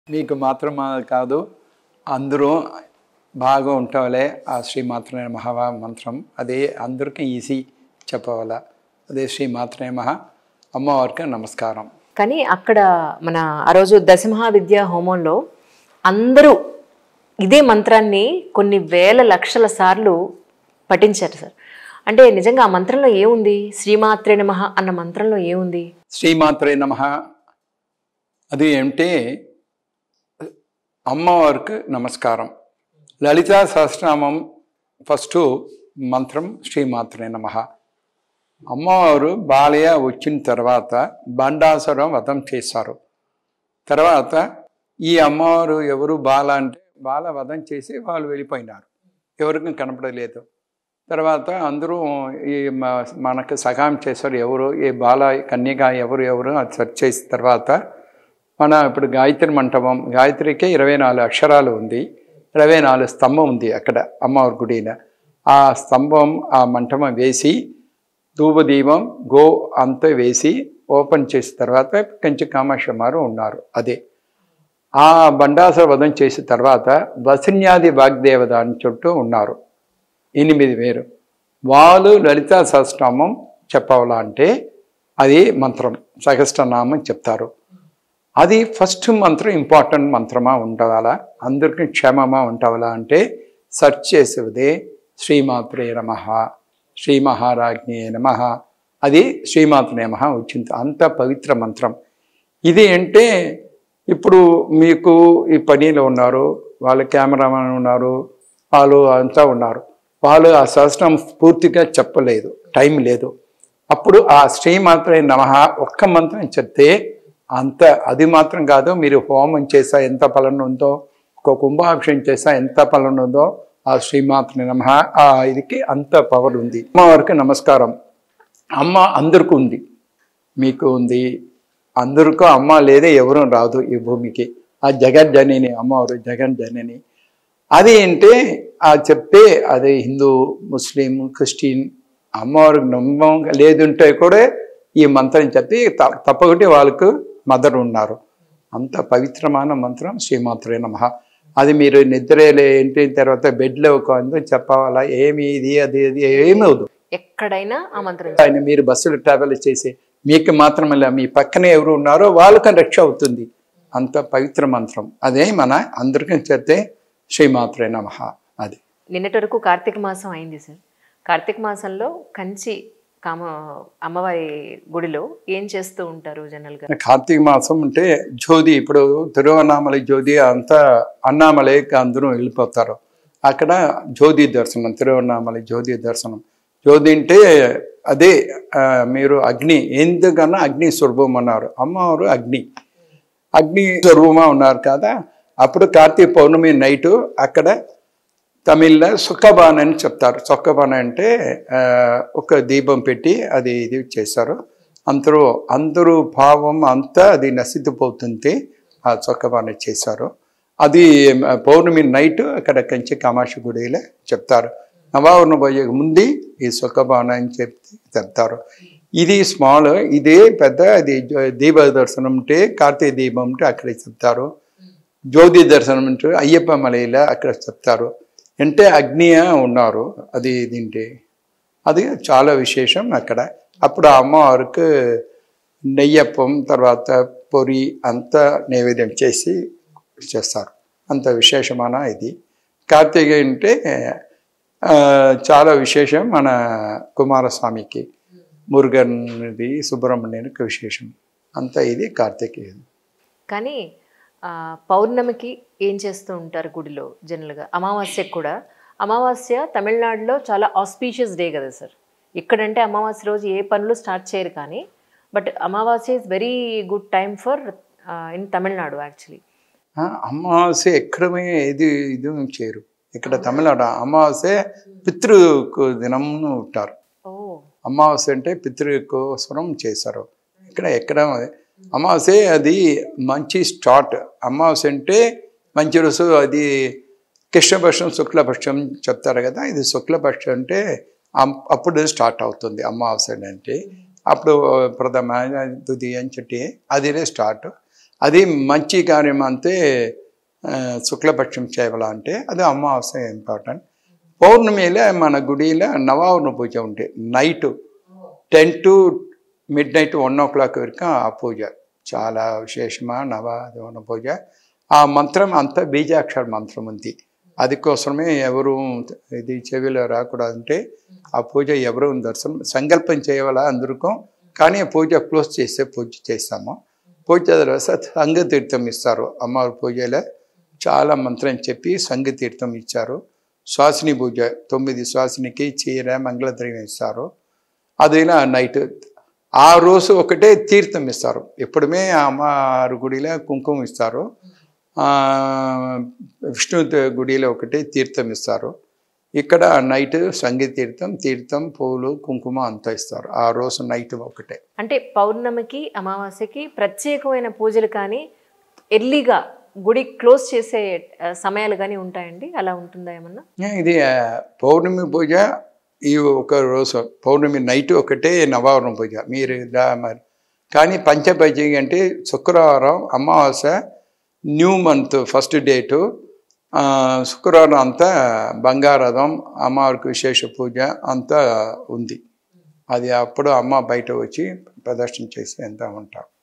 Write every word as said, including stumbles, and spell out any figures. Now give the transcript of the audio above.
మీకు మాత్రం కాదు అందరూ బాగా ఉంటాలే ఆ శ్రీ మాత్రే నమః మంత్రం అదే అందరికీ ఈజీ చెప్పవాల అదే శ్రీ మాత్రే నమః అమ్మవారికి నమస్కారం. కానీ అక్కడ మన ఆ రోజు దశమహా విద్యా హోమంలో అందరూ ఇదే మంత్రాన్ని కొన్ని వేల లక్షల సార్లు పఠించారు సార్. అంటే నిజంగా ఆ మంత్రంలో ఏముంది? శ్రీమాత్రే నమః అన్న మంత్రంలో ఏముంది? శ్రీమాత్రే నమః అది అంటే అమ్మవారికి నమస్కారం. లలితా సహస్రనామం ఫస్ట్ మంత్రం శ్రీమాత్రే నమః. అమ్మవారు బాలయ్య వచ్చిన తర్వాత బండాసురం వధం చేశారు. తర్వాత ఈ అమ్మవారు ఎవరు బాల అంటే బాల వధం చేసి వాళ్ళు వెళ్ళిపోయినారు, ఎవరికి కనపడలేదు. తర్వాత అందరూ ఈ మనకు సహాయం చేశారు. ఎవరు ఈ బాల కన్యగా ఎవరు ఎవరు అది సెర్చ్ చేసిన తర్వాత మన ఇప్పుడు గాయత్రి మంటపం, గాయత్రికి ఇరవై నాలుగు అక్షరాలు ఉంది, ఇరవై నాలుగు స్తంభం ఉంది అక్కడ అమ్మవారి గుడిన. ఆ స్తంభం ఆ మంటపం వేసి ధూపదీపం గో అంతా వేసి ఓపెన్ చేసిన తర్వాత కంచి కామాక్షమారు ఉన్నారు. అదే ఆ బండాసుర వధం చేసిన తర్వాత వసిన్యాది వాగ్దేవత అని చుట్టూ ఉన్నారు ఎనిమిది వేరు. వాళ్ళు లలితా సహస్రనామం చెప్పవాలా అంటే అది మంత్రం సహస్రనామం చెప్తారు. అది ఫస్ట్ మంత్రం ఇంపార్టెంట్ మంత్రమా ఉండాలా, అందరికీ క్షేమమా ఉండాలా అంటే సెర్చ్ చేసేదే శ్రీమాత్రే నమః శ్రీ మహారాజ్ఞే నమః. అది శ్రీమాత్రే నమః వచ్చింది. అంత పవిత్ర మంత్రం ఇది. అంటే ఇప్పుడు మీకు ఈ పనిలో ఉన్నారు, వాళ్ళ కెమెరామెన్ ఉన్నారు, వాళ్ళు అంతా ఉన్నారు, వాళ్ళు ఆ సహస్రం పూర్తిగా చెప్పలేదు, టైం లేదు. అప్పుడు ఆ శ్రీమాత్రే నమః ఒక్క మంత్రం చెప్తే అంత అది మాత్రం కాదు, మీరు హోమం చేసా ఎంత ఫలం ఉందో, ఒక కుంభాభిషేకం చేసా ఎంత ఫలం ఉందో ఆ శ్రీమాత్రే నమః ఆ ఇదికి అంత పవర్ ఉంది. అమ్మవారికి నమస్కారం. అమ్మ అందరికీ ఉంది, మీకు ఉంది, అందరికీ అమ్మ లేదే ఎవరూ రాదు ఈ భూమికి. ఆ జగజ్జనని అమ్మవారు జగజ్జనని. అది అంటే ఆ చెప్తే అది హిందూ ముస్లిం క్రిస్టియన్ అమ్మవారికి నమ్మకం లేదుంటే కూడా ఈ మంత్రం చెప్పి తప్పకుండా వాళ్ళకు మదర్ ఉన్నారు. అంత పవిత్రమైన మంత్రం శ్రీమాత్రే నమః. అది మీరు నిద్రలే ఏంటి తర్వాత బెడ్లో ఒక అందరూ చెప్పాలా, ఏమి ఇది అది అది ఏమి అవదు. ఎక్కడైనా ఆ మంత్రం ఆయన మీరు బస్సులు ట్రావెల్ చేసి మీకు మాత్రమే మీ పక్కనే ఎవరు ఉన్నారో వాళ్ళకి రక్ష అవుతుంది. అంత పవిత్ర మంత్రం అదే మన అందరికీ చెప్తే శ్రీమాత్రే నమః. అది నిన్నటి వరకు కార్తీక మాసం అయింది సార్. కార్తీక మాసంలో కంచి కామ అమ్మవారి గుడిలో ఏం చేస్తూ ఉంటారు జనరల్గా? కార్తీక మాసం అంటే జ్యోతి, ఇప్పుడు తిరువన్నామలై జ్యోతి అంతా అన్నామలైకి అందరూ వెళ్ళిపోతారు. అక్కడ జ్యోతి దర్శనం, తిరువన్నామలై జ్యోతి దర్శనం. జ్యోతి అంటే అదే మీరు అగ్ని, ఎందుకన్నా అగ్ని స్వరూపం అన్నారు. అమ్మవారు అగ్ని అగ్ని స్వరూపమా ఉన్నారు కదా. అప్పుడు కార్తీక పౌర్ణమి నైటు అక్కడ తమిళ్లో సుక్కబాన్ అని చెప్తారు. సుక్కబాన్ అంటే ఒక దీపం పెట్టి అది ఇది చేశారు. అందరూ అందరూ భావం అంతా అది నశిద్ధిపోతుంది. ఆ సుక్కబాన్ చేశారు. అది పౌర్ణమి నైట్ అక్కడ కంచి కామాక్షి గుడిలో చెప్తారు. నవావరణ పోయే ముందు ఈ సుక్కబాన్ అని చెప్తే చెప్తారు. ఇది స్మాల్, ఇదే పెద్ద. అది దీప దర్శనం అంటే కార్తీక దీపం అంటే అక్కడ చెప్తారు. జ్యోతి దర్శనం అంటే అయ్యప్ప మలైలో అక్కడ చెప్తారు. అంటే అగ్నియ ఉన్నారు. అది దీంటే అది చాలా విశేషం అక్కడ. అప్పుడు అమ్మవారికి నెయ్యప్పం తర్వాత పొరి అంతా నైవేద్యం చేసి చేస్తారు. అంత విశేషమైన ఇది. కార్తీక అంటే చాలా విశేషం మన కుమారస్వామికి, మురుగన్ది, సుబ్రహ్మణ్యానికి విశేషం అంతా ఇది కార్తీక. కానీ పౌర్ణమికి ఏం చేస్తూ ఉంటారు గుడిలో జనరల్గా? అమావాస్యకు కూడా, అమావాస్య తమిళనాడులో చాలా ఆస్పీషియస్ డే కదా సార్. ఇక్కడంటే అమావాస్య రోజు ఏ పనులు స్టార్ట్ చేయరు, కానీ but Amavasya is very good time for in Tamil Nadu actually. Amavasya ఎక్కడమే ఇది ఇది చేయరు ఇక్కడ తమిళనాడు. అమావాస్య పితృ దినం ఉంటారు. అమావాస్య అంటే పితృకోసరం చేశారు. ఇక్కడ ఎక్కడ అమావాస్య అది మంచి స్టార్ట్. అమావాస్య అంటే మంచి రోజు. అది కృష్ణపక్షం శుక్లపక్షం చెప్తారు కదా. ఇది శుక్లపక్షం అంటే అప్పుడు స్టార్ట్ అవుతుంది అమావాస్య అంటే. అప్పుడు ప్రథమ తుది అని చెప్పి అదినే స్టార్ట్. అది మంచి కార్యం అంతే శుక్లపక్షం చేయాల అంటే అది అమావాస్య ఇంపార్టెంట్. పౌర్ణమిలో మన గుడిలో నవావరణ పూజ ఉంటే night ten to midnight one o'clock వరకు ఆ పూజ చాలా విశేషమా నవావరణ పూజ. ఆ మంత్రం అంతా బీజాక్షర మంత్రం ఉంది. అది కోసమే ఎవరు ఇది చెవిలో రాకూడదంటే ఆ పూజ ఎవరు దర్శనం సంకల్పం చేయవాలా అందరికీ. కానీ పూజ క్లోజ్ చేస్తే పూజ చేస్తాము. పూజ తర్వాత సంఘతీర్థం ఇస్తారు. అమ్మవారి పూజలో చాలా మంత్రం చెప్పి సంఘతీర్థం ఇచ్చారు. శ్వాసిని పూజ తొమ్మిది శ్వాసినికి చీర మంగళద్రవ్యం ఇస్తారు. అదైనా నైట్ ఆ రోజు ఒకటే తీర్థం ఇస్తారు. ఎప్పుడుమే అమ్మవారి గుడిలో కుంకుమ ఇస్తారు. విష్ణు గుడిలో ఒకటే తీర్థం ఇస్తారు. ఇక్కడ నైట్ సంగీతీర్థం తీర్థం పూలు కుంకుమ అంతా ఇస్తారు. ఆ రోజు నైట్ ఒకటే. అంటే పౌర్ణమికి అమావాస్యకి ప్రత్యేకమైన పూజలు కానీ ఎర్లీగా గుడి క్లోజ్ చేసే సమయాలు కానీ ఉంటాయండి? అలా ఉంటుందా ఏమన్నా? ఇది పౌర్ణమి పూజ ఈ ఒక రోజు పౌర్ణమి నైట్ ఒకటే నవావరణ పూజ మీరు మరి. కానీ పంచపంచమి అంటే శుక్రవారం అమావాస్య న్యూ మంత్ ఫస్ట్ డేటు శుక్రవారం అంతా బంగారథం అమ్మవారికి విశేష పూజ అంతా ఉంది. అది అప్పుడు అమ్మ బయట వచ్చి ప్రదర్శన చేసి ఎంత ఉంటాం.